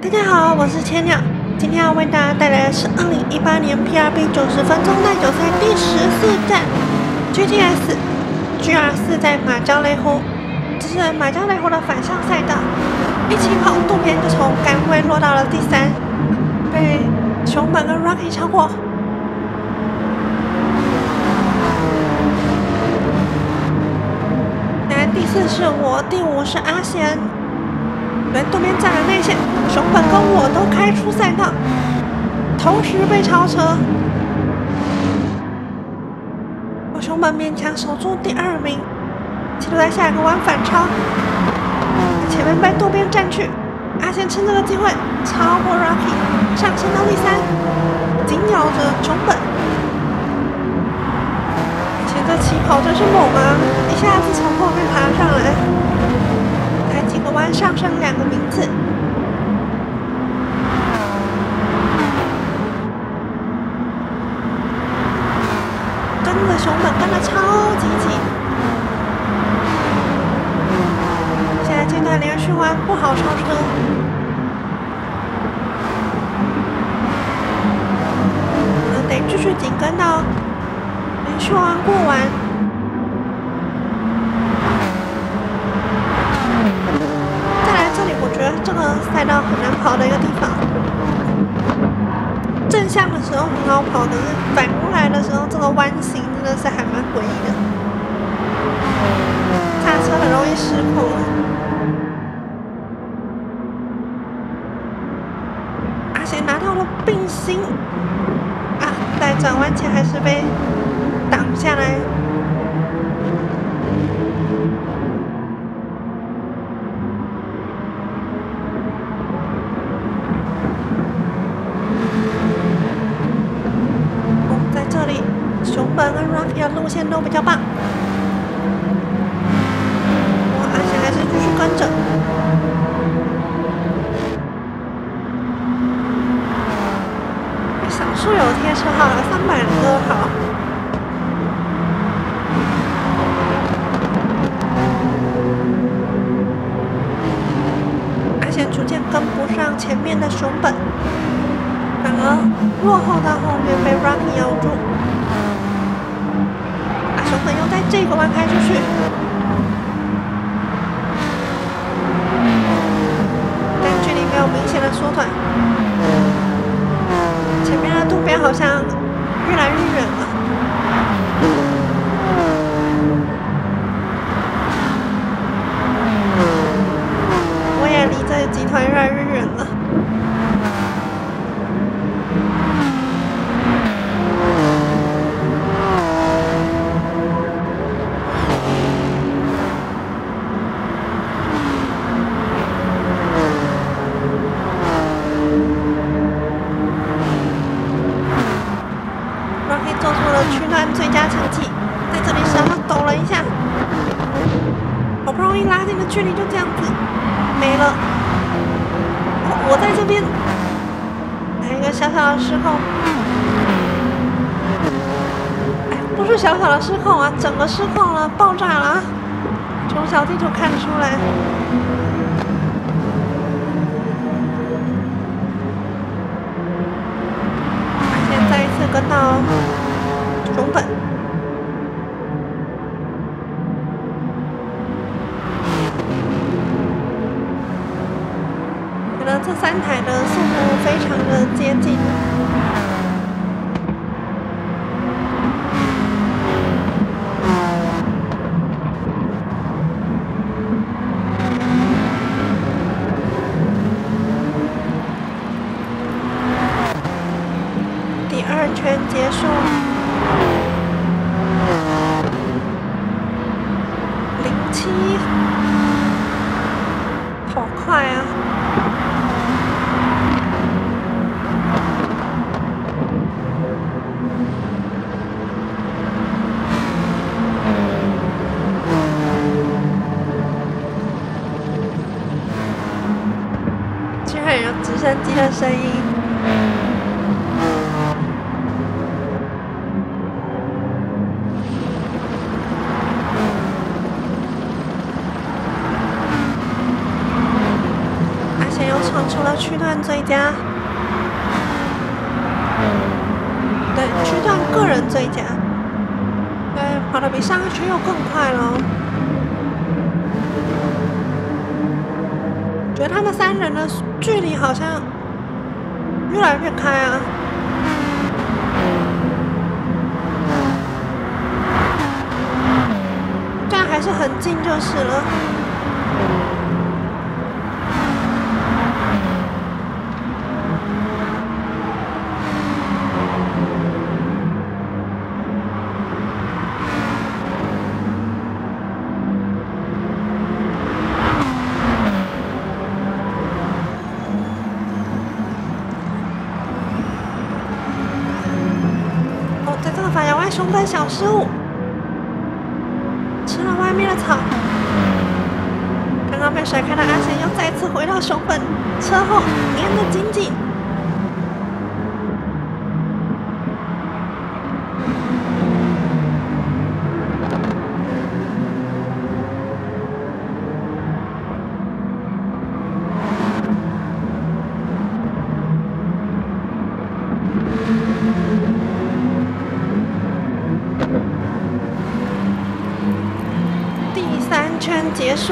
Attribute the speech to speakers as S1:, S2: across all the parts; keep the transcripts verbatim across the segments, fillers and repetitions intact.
S1: 大家好，我是千鸟，今天要为大家带来的是二零一八年 P R B 九十分钟耐久赛第十四站 G T S G R 四在马交雷湖，这是马交雷湖的反向赛道。一起跑，渡边就从杆位落到了第三，被熊本跟 Rocky 超过。来，第四是我，第五是阿贤。来，渡边占了内线，熊本跟我都开出赛道，同时被超车。我熊本勉强守住第二名，企图在下一个弯反超，前面被渡边占去。阿贤趁这个机会超过 Rocky， 上升到第三，紧咬着熊本。而且这起跑真是猛啊，一下子从后面爬上来。几个弯上升两个名次，跟着熊本跟得超级紧。现在这段连续弯不好超车，我们得继续紧跟到连续弯过完。我觉得这个赛道很难跑的一个地方，正向的时候很好跑，可是反过来的时候，这个弯形真的是还蛮诡异的，刹车很容易失控。阿贤拿到了并心，啊，在转弯前还是被挡下来。熊本跟 Rocky 的路线都比较棒，我阿贤还是继续跟着。少数有贴车号了，三百零二号。阿贤逐渐跟不上前面的熊本，反而落后到后面被 Rocky 咬住。熊本又在这个弯开出去，但距离没有明显的缩短。前面的渡边好像越来越远了，我也离这个集团越来越远了。最佳成绩在这里稍微抖了一下，好不容易拉近的距离就这样子没了。我在这边来一个小小的失控，哎，不是小小的失控啊，整个失控了，爆炸了啊！从小地图看得出来。现在再一次跟到熊本，觉得这三台的速度非常的接近。第二圈结束。好快啊！居然有直升机的声音。冲出的区段最佳，对，区段个人最佳，对，跑得比上一圈又更快了。觉得他们三人的距离好像越来越开啊。但还是很近就是了。哦，在这个反摇外熊本小失误。吃了外面的草，刚刚被甩开的阿贤又再次回到熊本车后，粘得紧紧。圈结束，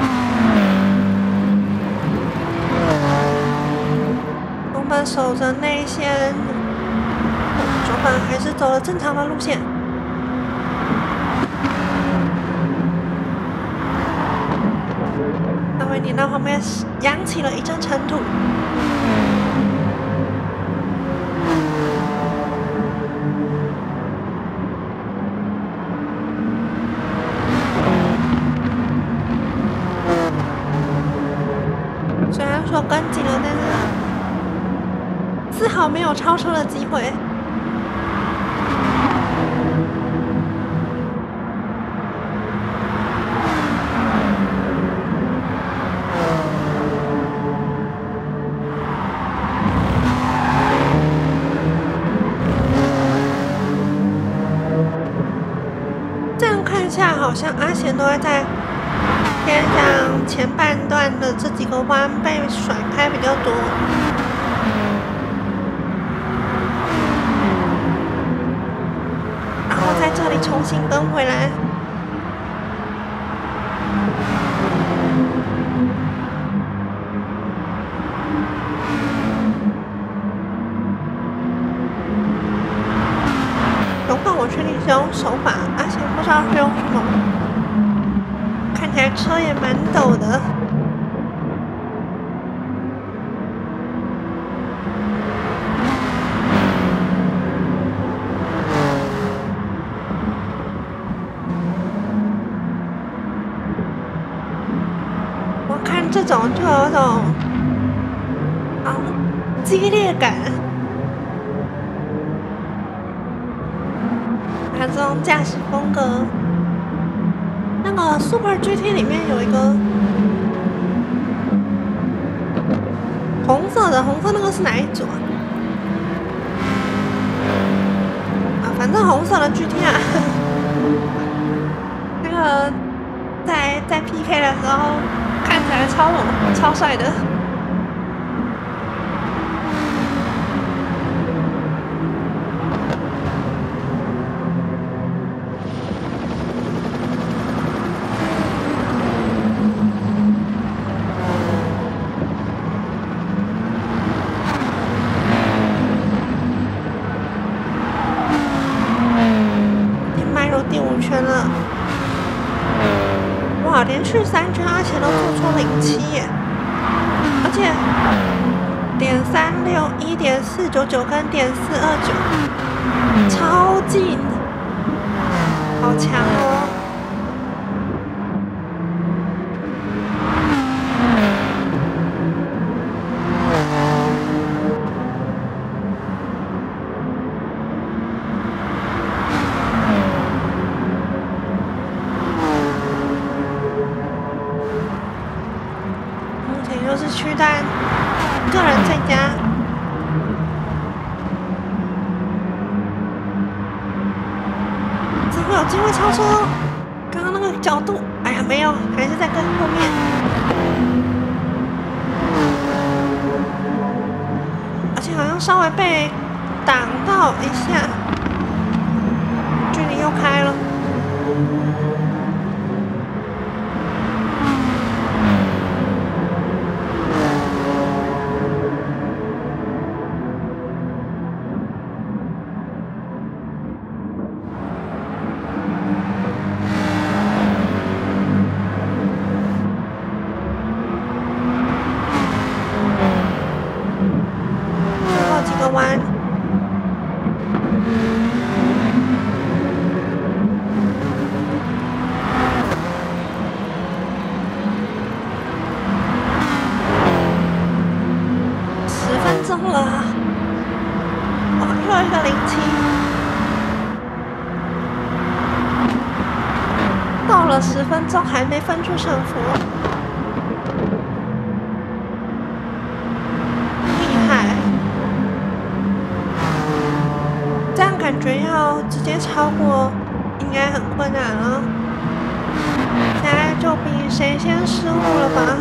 S1: 熊本守着内线，熊本还是走了正常的路线。那位碾到旁边，扬起了一阵尘土。说跟紧了，但是丝毫没有超车的机会。这样看下，好像阿贤都会在偏向前半段的这几个弯被甩开比较多，然后在这里重新跟回来。熊本我确定是用手把，而且不知道是用什么。看起来车也蛮陡的。我看这种就有种啊激烈感。看这种驾驶风格。那个 Super G T 里面有一个红色的，红色那个是哪一组啊？啊，反正红色的 G T 啊，那个在在 P K 的时候看起来超猛、超帅的。第五圈了，哇！连续三圈阿贤都做出零七耶，而且点三六、一点四九九跟点四二九，超近，好强哦！都是区段个人最佳，只会有机会超车。刚刚那个角度，哎呀，没有，还是在跟后面。 且好像稍微被挡到一下，距离又开了。弯，十分钟了，哦，又一个零七，到了十分钟还没分出胜负。感觉要直接超过，应该很困难了。现在就比谁先失误了吧？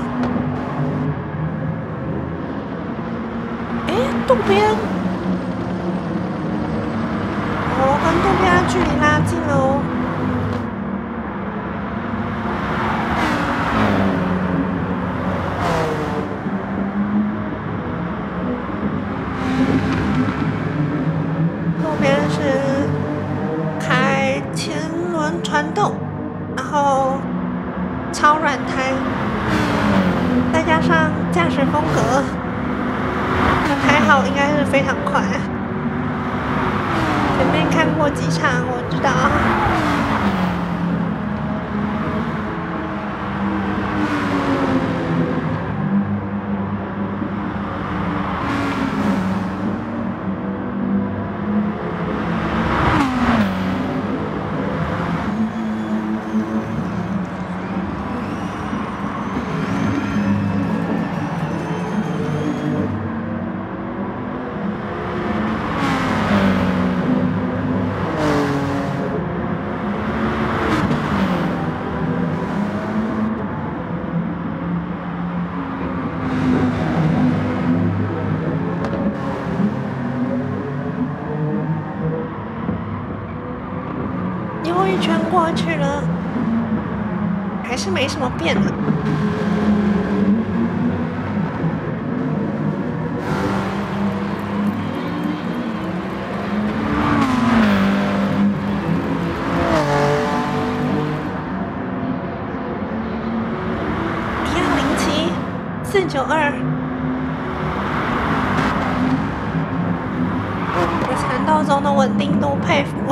S1: 哎，渡边，哦，跟渡边的距离拉近了哦。传动，然后超软胎，再加上驾驶风格，还好应该是非常快。前面看过几场，我知道。又一圈过去了，还是没什么变的。一样零七四九二，对缠斗中的稳定度佩服。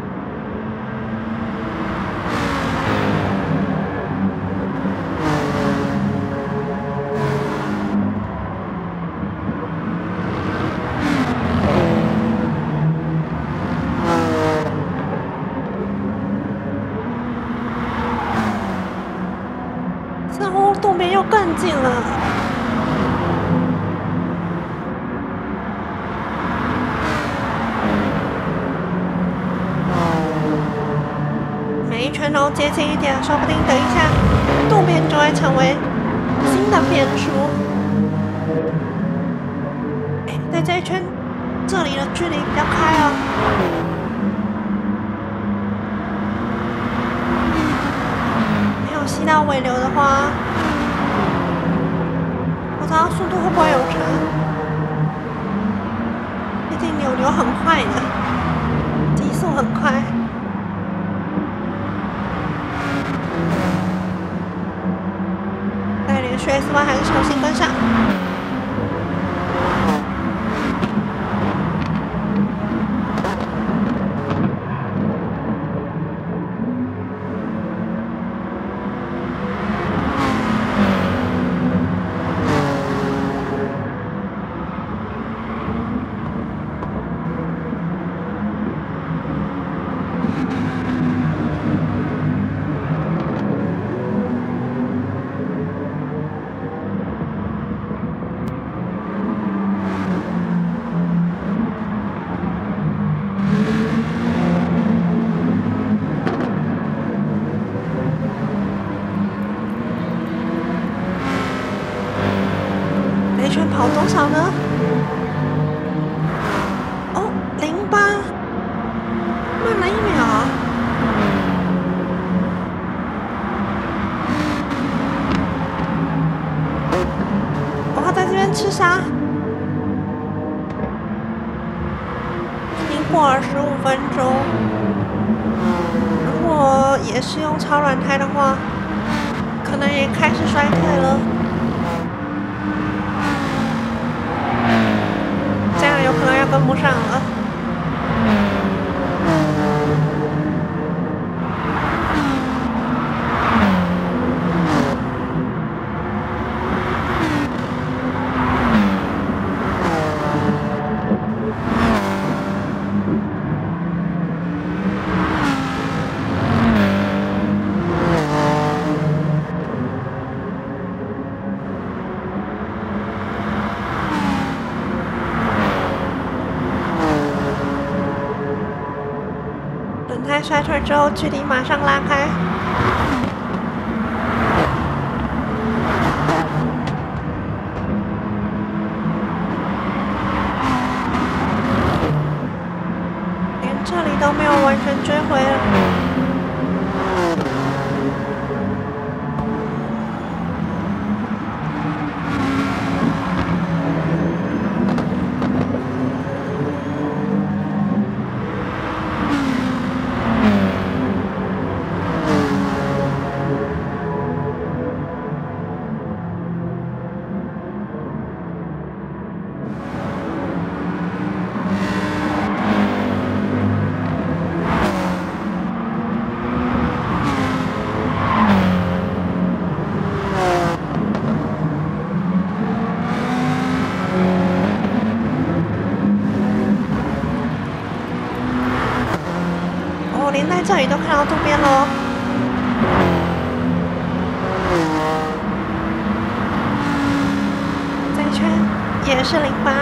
S1: 似乎渡边又更近了，每一圈都接近一点，说不定等一下渡边就会成为新的变数。哎，在这一圈这里的距离比较开哦。吸到尾流的话，不知道速度会不会有差。毕竟扭流很快的，极速很快。但连续 S 弯还是重新跟上。这一圈跑多少呢？ 是啥？经过了十五分钟，如果也是用超软胎的话，可能也开始衰退了。这样有可能要跟不上了。在衰退之后，距离马上拉开。连这里都没有完全追回了。连在这里都看到渡边喽，这一圈也是零八，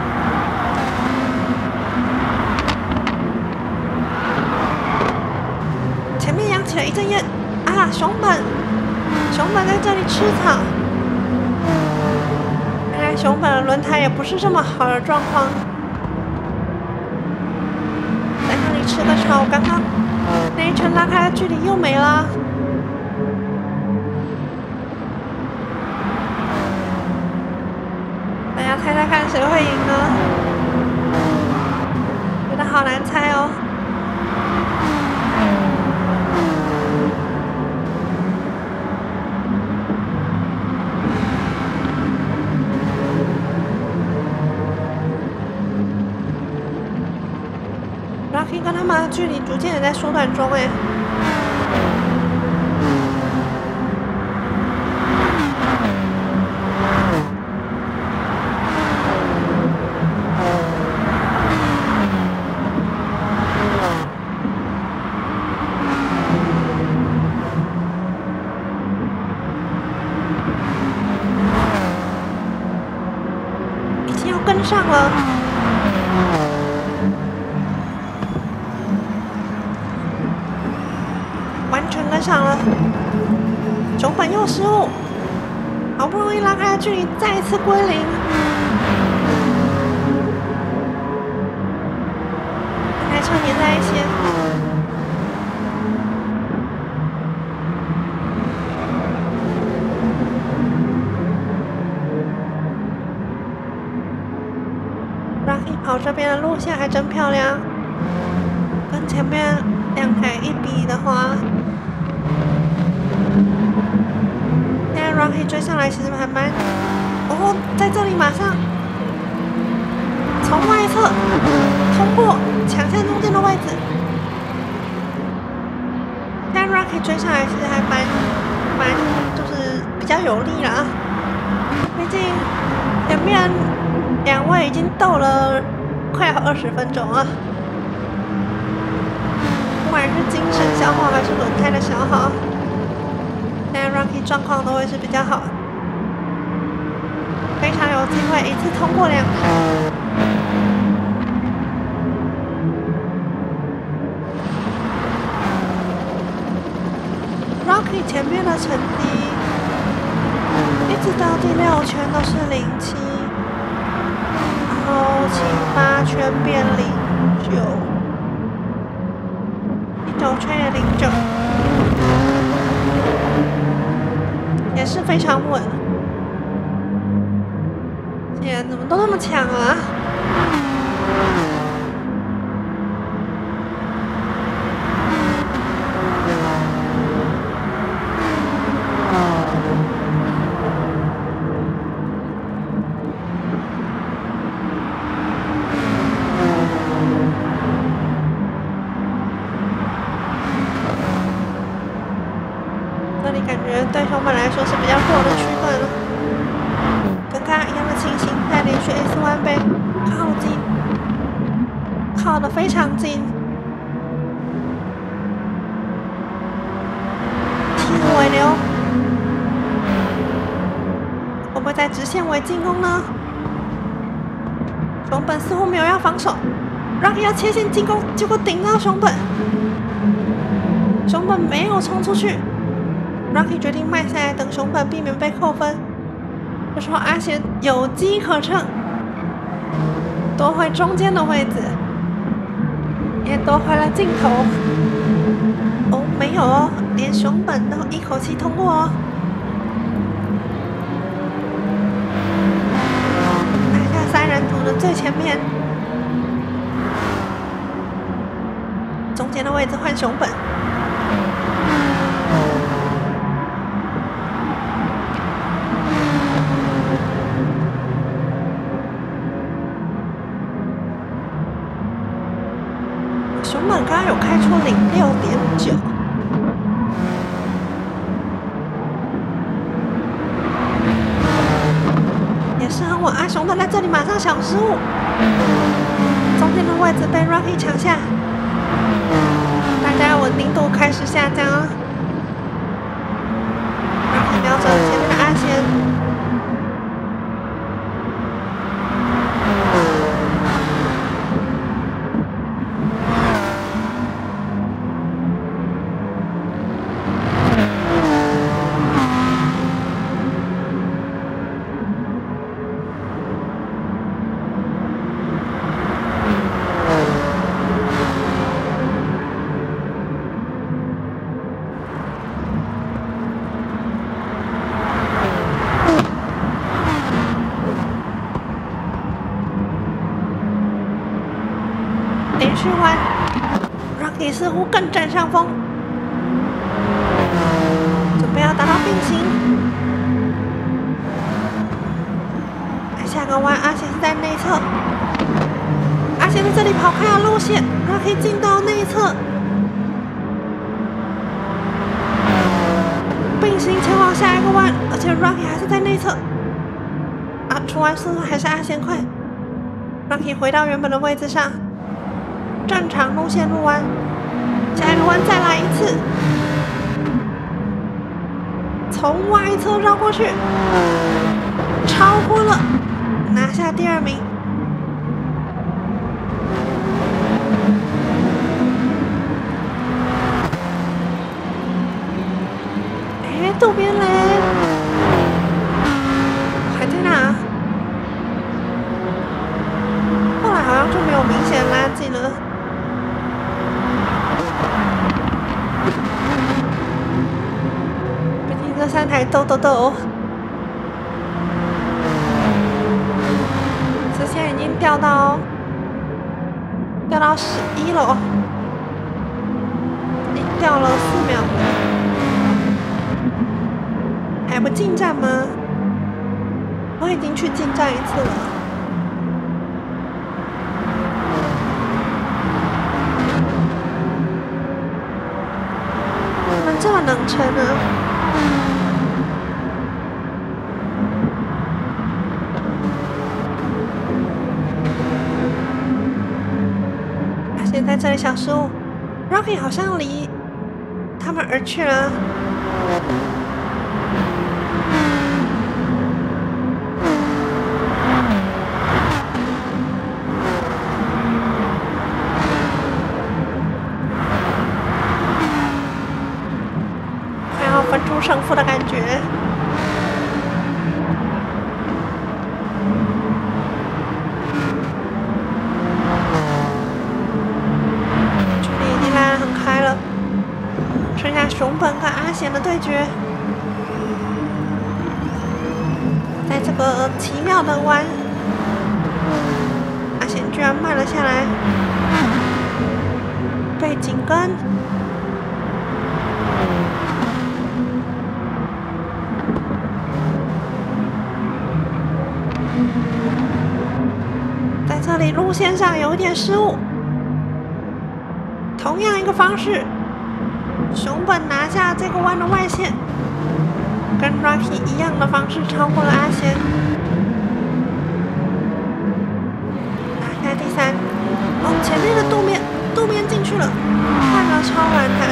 S1: 前面扬起了一阵烟啊！熊本，熊本在这里吃草，原来熊本的轮胎也不是这么好的状况。吃个草，刚刚那一圈拉开的距离又没了。大家猜猜看谁会赢呢？觉得好难猜哦。Rocky 跟他们的距离逐渐的在缩短中，哎，已经要跟上了。完全跟上了，熊本又失误，好不容易拉开的距离再一次归零。两台车粘在一起。Rocky 跑这边的路线还真漂亮，跟前面两台一比的话，现在 Rocky 追上来其实还蛮……哦，在这里马上从外侧通过抢线中间的位置，现在 Rocky 追上来其实还蛮蛮就是比较有力啦，毕竟前面两位已经斗了快要二十分钟了。不管是精神消耗还是轮胎的消耗，现在 Rocky 状况都会是比较好，非常有机会一次通过两台。Rocky 前面的成绩一直到第六圈都是零七，然后七八圈变零九。九圈也零九，也是非常稳。 都那么强啊？这里感觉对熊本来说是比较弱的区段了。 跟刚刚一样的情形，在连续 S 弯被靠近，靠得非常近。替补尾流，会不会在直线尾进攻呢？熊本似乎没有要防守 ，Rocky 要切线进攻，结果顶到熊本，熊本没有冲出去 ，Rocky 决定慢下来等熊本，避免被扣分。 这时候阿贤有机可乘，夺回中间的位置，也夺回了镜头。哦，没有哦，连熊本都一口气通过哦。拿下三人组的最前面，中间的位置换熊本。 熊本刚刚有开出零六点九，也是很稳啊！熊本在这里马上小失误，中间的位置被 Rocky 抢下，大家稳定度开始下降啊 ！Rocky 瞄准前面的阿贤。 连续弯 ，Rocky 似乎更占上风，准备要达到并行。下个弯，阿贤是在内侧，阿贤在这里跑开了路线 ，Rocky 进到内侧，并行前往下一个弯，而且 Rocky 还是在内侧。啊，出弯速度还是阿贤快 ，Rocky 回到原本的位置上。 正常路线入弯，下一个弯再来一次，从外侧绕过去，超过了，拿下第二名。哎，渡边嘞，还在哪？后来好像就没有明显拉近了。 这三台斗斗斗，直线已经掉到掉到十一了，已经掉了四秒，还不进站吗？我已经去进站一次了。怎么这么能撑呢？ 现在这里小失误 ，Rocky 好像离他们而去了。快要分出胜负的感觉。 剩下熊本跟阿贤的对决，在这个奇妙的弯阿贤居然慢了下来，被紧跟。在这里路线上有一点失误。同样一个方式，熊本拿下这个弯的外线，跟 Rocky 一样的方式超过了阿贤，拿下第三。哦，前面的渡边，渡边进去了，换了超软弹，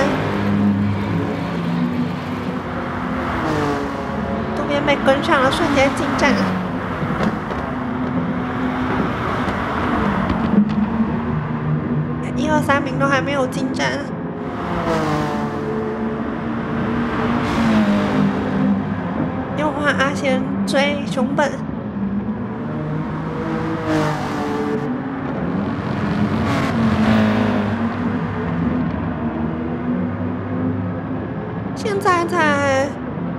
S1: 渡边被跟上了，瞬间进站。一二三名都还没有进站，又换阿贤追熊本。现在在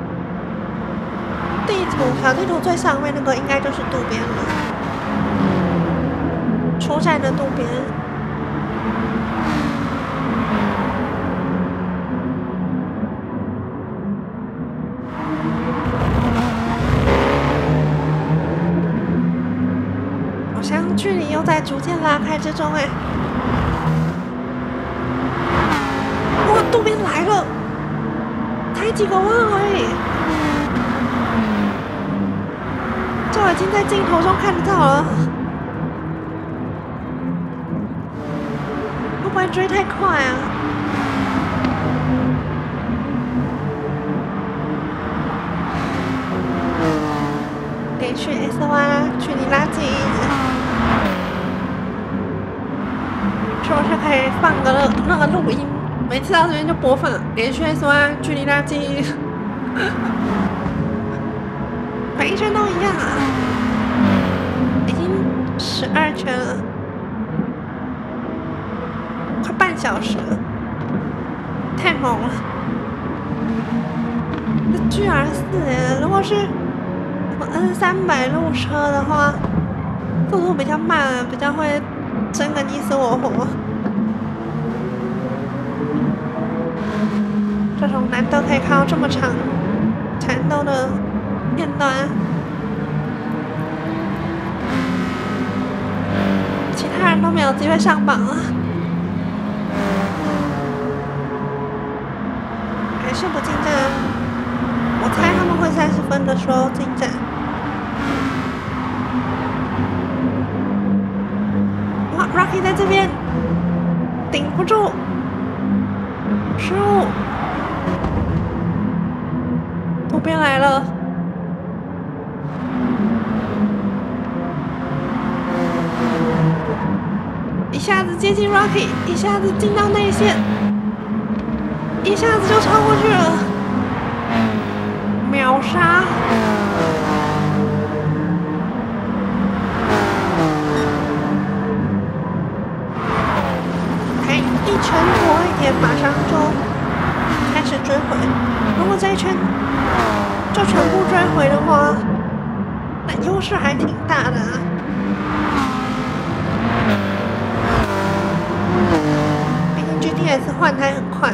S1: 地图小地图最上面那个应该就是渡边了，出站的渡边。距离又在逐渐拉开之中哎！哇，渡边来了，才几个弯而已，就已经在镜头中看得到了。会不会追太快啊？连续 S 弯，距离拉近。是不是可以放个那个录音？每次到这边就播放连续 S 弯，距离拉近，每一圈都一样啊！已经十二圈了，快半小时了，太猛了！这 G R 四哎，如果是什么 N 三百路车的话，速度比较慢，比较会争个你死我活。这种难得可以看到这么长缠斗的片段，其他人都没有机会上榜了，还是不进站。我猜他们会三十分的时候进站。哇 ，Rocky 在这边顶不住，失误。渡边来了，一下子接近 Rocky， 一下子进到内线，一下子就超过去了，秒杀！还一圈多一点，马上就开始追回。如果这一圈就全部追回的话，那优势还挺大的啊。毕竟 G T S 换台很快，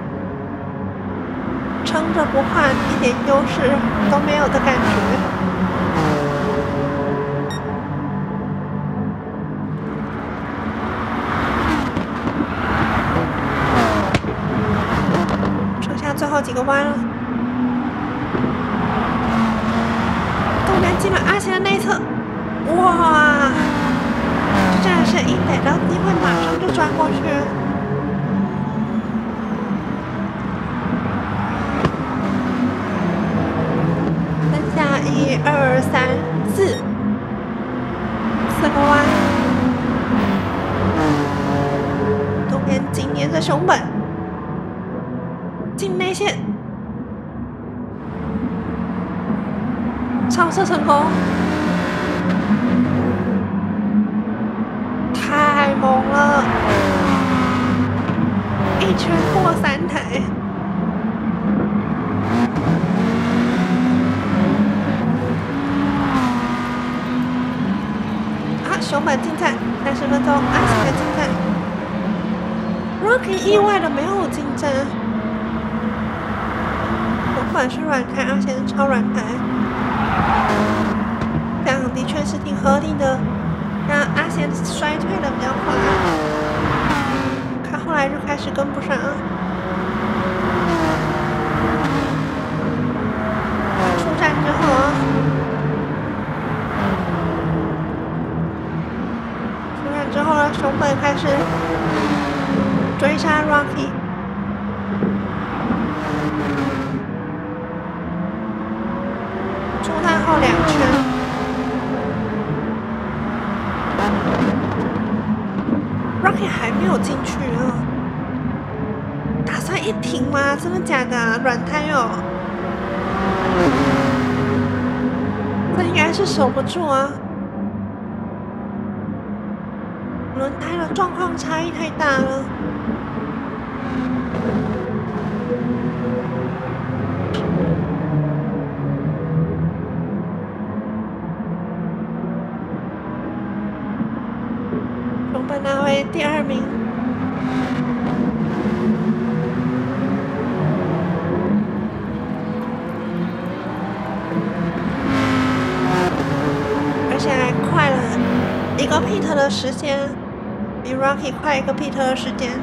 S1: 撑着不换，一点优势都没有的感觉。剩下最后几个弯了。进了阿贤的内侧，哇！这真的是一逮到机会马上就钻过去。剩下一二三四四个弯，渡边紧黏着熊本，进内线。超车成功，太猛了！一圈过三台，啊， 本进站，三十分钟，阿贤的进站。Rocky 意外的没有进站。熊本是软胎，阿贤是超软胎。这样的确是挺合理的，让阿贤衰退的比较快。看后来就开始跟不上。出站之后啊。之后呢，熊本开始追杀 Rocky， 出站后两圈 ，Rocky 还没有进去啊，打算一停吗？真的假的、啊？软胎哦，这应该是守不住啊。轮胎的状况差异太大了。熊本拿回第二名。而且还快了一个 pit 的时间。比 Rocky 快一个 pit 的时间。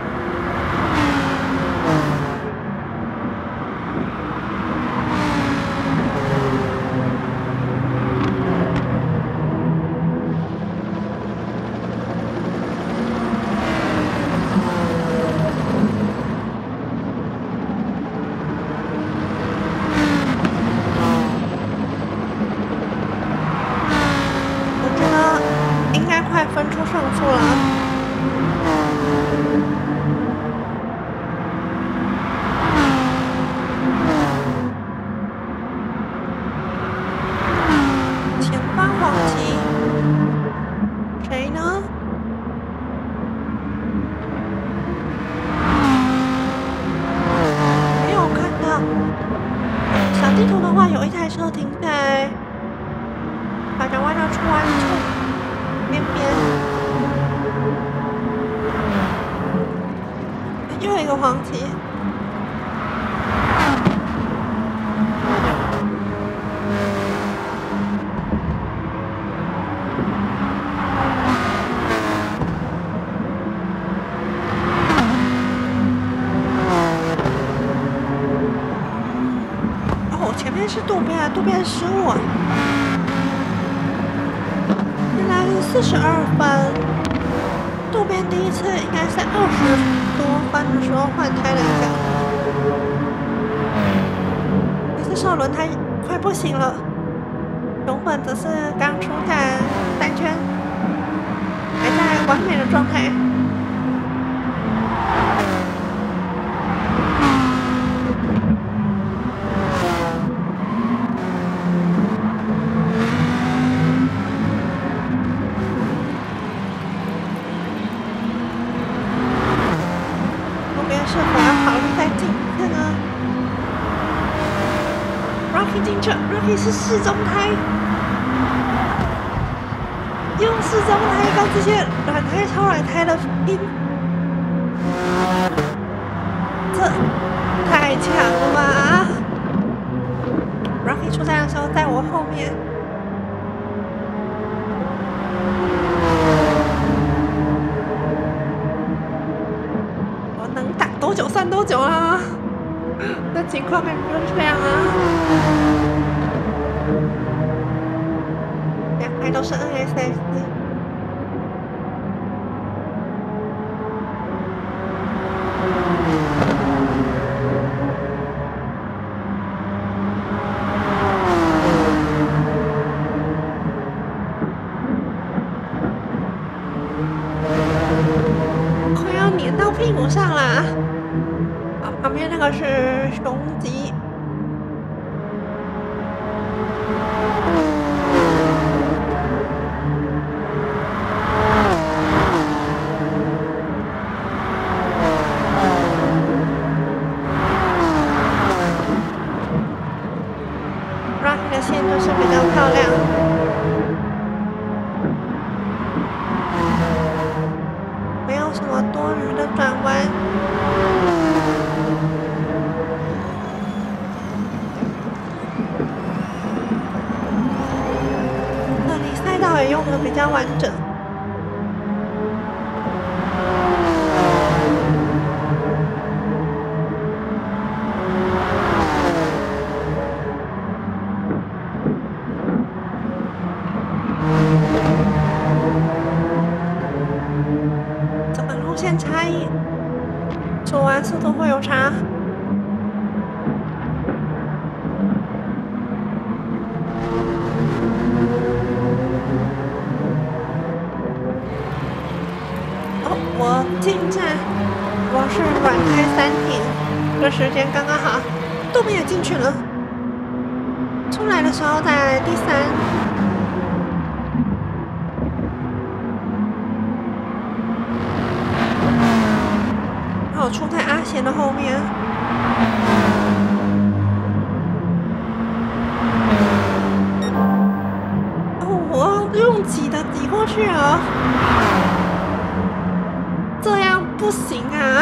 S1: 我觉得应该快分出胜负了。地图的话，有一台车停在法转弯的出弯处边边，又有一个黄旗。前面是渡边，渡边失误，现在是四十二分。渡边第一次应该是二十多分的时候换胎了一下，也是说轮胎快不行了。熊本则是刚出站三圈，还在完美的状态。是否要考虑再进一次呢 ？Rocky 进去 ，Rocky 是适中胎，用适中胎跟这些软胎、超软胎的拼，这太强了吧 ！Rocky 出站的时候在我后面。多久算多久啊？那情况感觉就是这样啊。两台都是 N S S。快要粘到屁股上啦！旁边那个是雄吉，Rocky 的线就是比较漂亮。 的比较完整。怎么路线差异？走完速度会有差？我进站，我是软开三停，这时间刚刚好，豆妹也进去了。出来的时候在第三，然后出在阿贤的后面。哦，我用挤的挤过去啊。这样不行啊！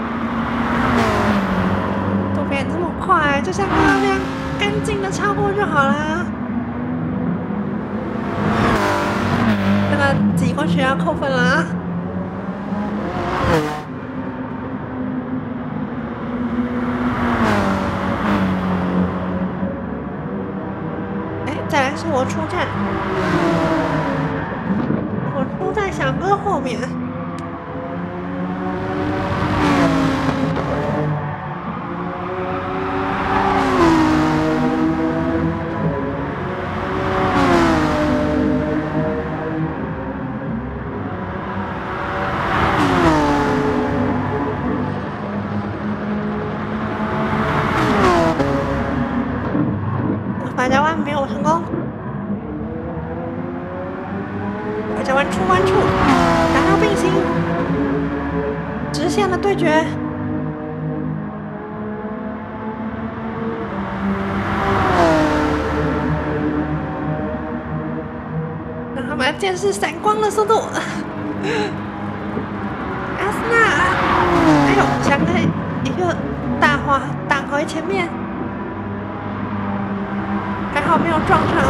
S1: 都变这么快，就像刚刚那样干净的超过就好啦。那个挤过去要扣分啦。哎，再来是我出站，我出在小哥后面。拐角弯没有成功，拐角弯出弯处达到并行，直线的对决。让他们见识闪光的速度。阿斯纳，哎呦，想来一个大滑打回前面。还好没有撞上。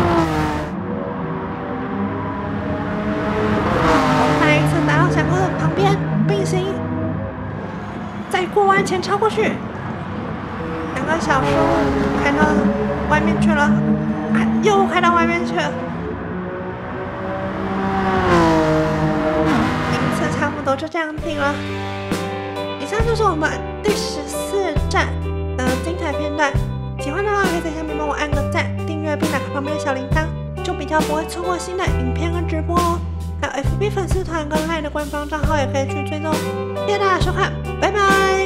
S1: 再一次打到小哥的旁边并行，在过弯前超过去。两个小叔开到外面去了，又开到外面去了。名次差不多就这样定了。以上就是我们第十四站的精彩片段。喜欢的话，可以在下面帮我按个赞、订阅并打开旁边的小铃铛，就比较不会错过新的影片跟直播哦。还有 F B 粉丝团跟 LINE 的官方账号也可以去追踪。谢谢大家收看，拜拜。